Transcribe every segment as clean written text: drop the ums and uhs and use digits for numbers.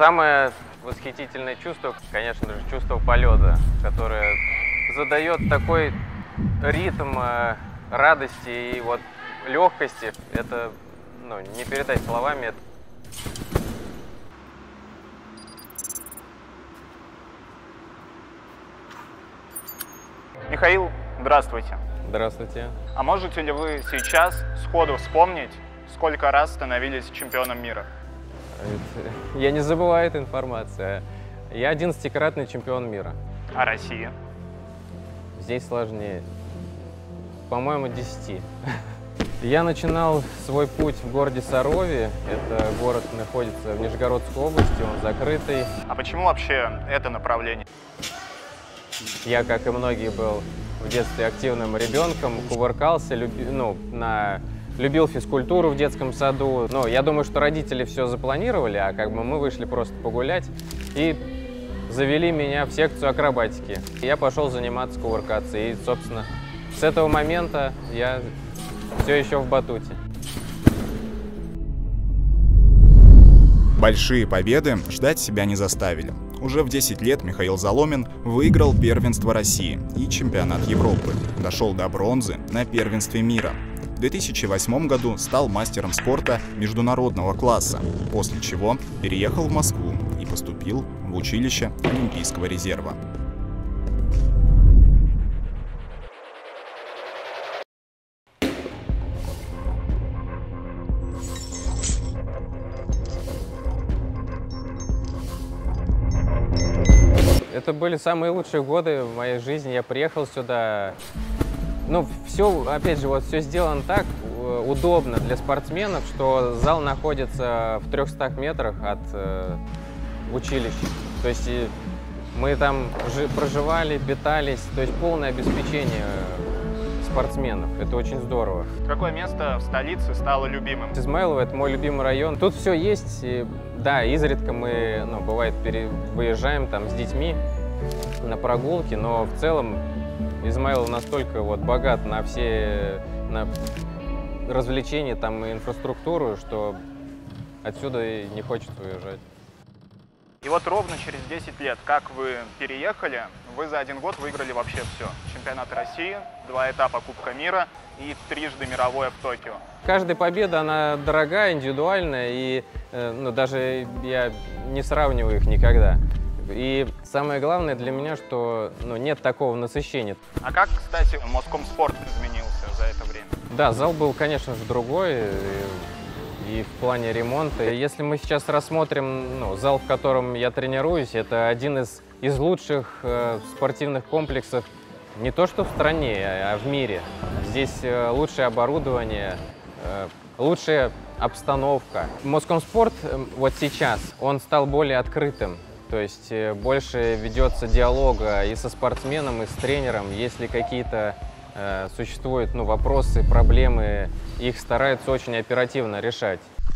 Самое восхитительное чувство, конечно же, чувство полета, которое задает такой ритм радости и вот легкости. Это не передать словами. Михаил, здравствуйте. Здравствуйте. А можете ли вы сейчас сходу вспомнить, сколько раз становились чемпионом мира? Я не забываю эту информацию. Я 11-кратный чемпион мира. А Россия? Здесь сложнее. По-моему, 10. Я начинал свой путь в городе Сарове. Это город находится в Нижегородской области, он закрытый. А почему вообще это направление? Я, как и многие, был в детстве активным ребенком, кувыркался, любил физкультуру в детском саду. Но я думаю, что родители все запланировали, а мы вышли просто погулять и завели меня в секцию акробатики. Я пошел заниматься кувыркаться, и, собственно, с этого момента я все еще в батуте. Большие победы ждать себя не заставили. Уже в 10 лет Михаил Заломин выиграл первенство России и чемпионат Европы. Дошел до бронзы на первенстве мира. В 2008 году стал мастером спорта международного класса, после чего переехал в Москву и поступил в училище Олимпийского резерва. Это были самые лучшие годы в моей жизни. Я приехал сюда. Все, опять же, все сделано так удобно для спортсменов, что зал находится в 300 метрах от училища. То есть мы там проживали, питались, то есть полное обеспечение спортсменов. Это очень здорово. Какое место в столице стало любимым? Измайлово — это мой любимый район. Тут все есть. И, да, изредка мы, бывает, выезжаем там с детьми на прогулки, но в целом Измайлово настолько богат на все развлечения там и инфраструктуру, что отсюда и не хочется уезжать. И вот ровно через 10 лет, как вы переехали, вы за один год выиграли вообще все. Чемпионат России, 2 этапа Кубка мира и трижды мировое в Токио. Каждая победа, она дорогая, индивидуальная, и даже я не сравниваю их никогда. И самое главное для меня, что нет такого насыщения. А как, кстати, Москомспорт изменился за это время? Да, зал был, конечно же, другой. И в плане ремонта. Если мы сейчас рассмотрим зал, в котором я тренируюсь, это один из лучших спортивных комплексов не то что в стране, а в мире. Здесь лучшее оборудование, лучшая обстановка. Москомспорт сейчас, он стал более открытым. То есть больше ведется диалога и со спортсменом, и с тренером. Если какие-то существуют вопросы, проблемы, их стараются очень оперативно решать.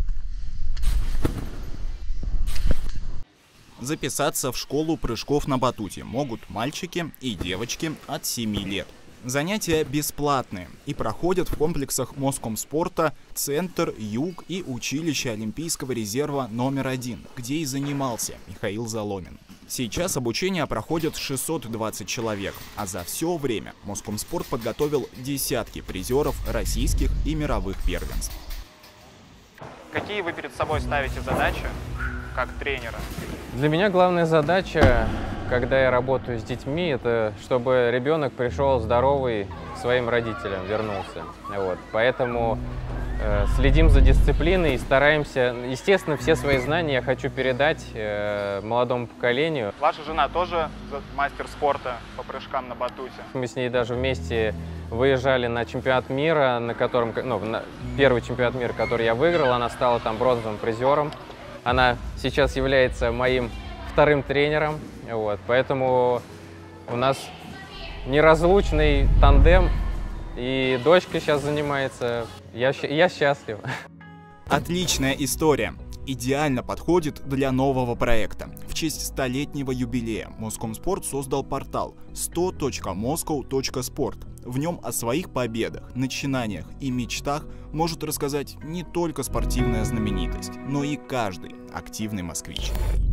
Записаться в школу прыжков на батуте могут мальчики и девочки от 7 лет. Занятия бесплатные и проходят в комплексах Москомспорта «Центр», «Юг» и училище Олимпийского резерва номер 1, где и занимался Михаил Заломин. Сейчас обучение проходит 620 человек, а за все время Москомспорт подготовил десятки призеров российских и мировых первенств. Какие вы перед собой ставите задачи как тренера? Для меня главная задача, когда я работаю с детьми, это чтобы ребенок пришел здоровый к своим родителям, вернулся. Поэтому следим за дисциплиной и стараемся. Естественно, все свои знания я хочу передать молодому поколению. Ваша жена тоже мастер спорта по прыжкам на батуте? Мы с ней даже вместе выезжали на чемпионат мира, на котором, первый чемпионат мира, который я выиграл, она стала там бронзовым призером. Она сейчас является моим вторым тренером, поэтому у нас неразлучный тандем, и дочка сейчас занимается, я счастлив. Отличная история. Идеально подходит для нового проекта. В честь 100-летнего юбилея Москомспорт создал портал 100.moscow.sport. В нем о своих победах, начинаниях и мечтах может рассказать не только спортивная знаменитость, но и каждый активный москвич.